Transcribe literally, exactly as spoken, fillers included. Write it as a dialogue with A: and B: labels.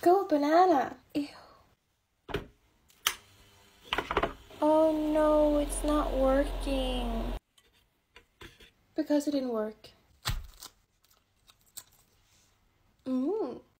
A: Go banana. Ew. Oh no, it's not working. Because it didn't work. Mmm.